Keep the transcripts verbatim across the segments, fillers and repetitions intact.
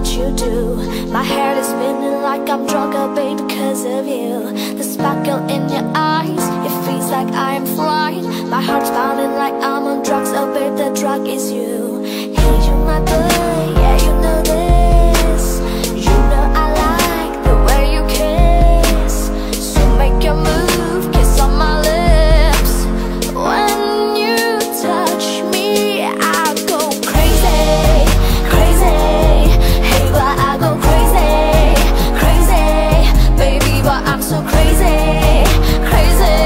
what you do. My head is spinning like I'm drunk, oh babe, because of you. The sparkle in your eyes, it feels like I am flying. My heart's pounding like I'm on drugs, oh babe, the drug is you. Hey, you my boy, yeah, you know this. You know I like the way you kiss. So make your move, kiss on my lips. When you touch me, I go crazy, crazy. Hey, why I go crazy, crazy. Baby, why I'm so crazy, crazy.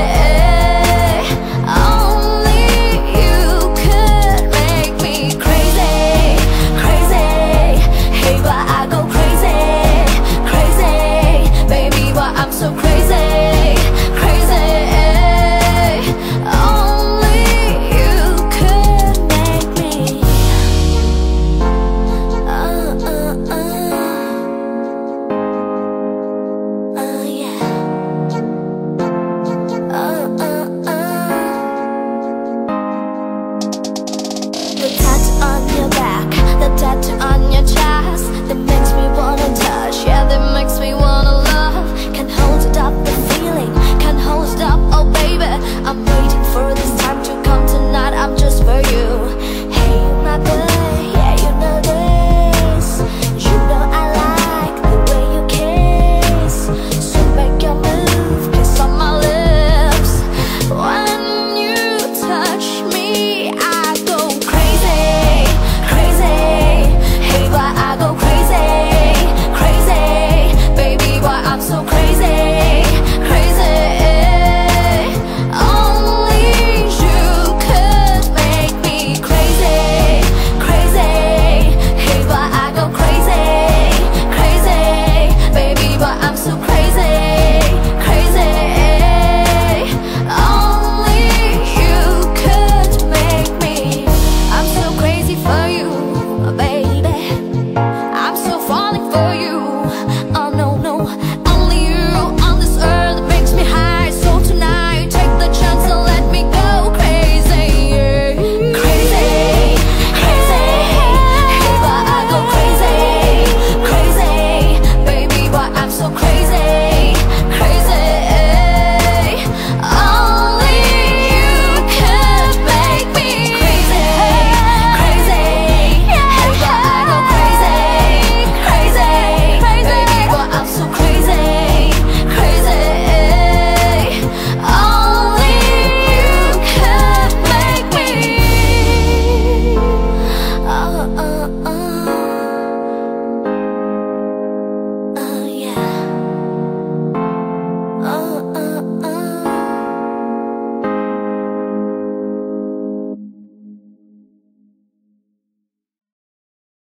Only you could make me crazy, crazy. Hey, why I go crazy, crazy. Baby, why I'm so crazy, crazy. Only you could make me. Uh, uh, uh. Uh, yeah. Uh, uh, uh. The tattoo on your back, the tattoo on your chest, that makes me wanna touch, yeah, that makes me wanna love. Can't hold it up, the feeling, can't hold it up, oh baby, I'm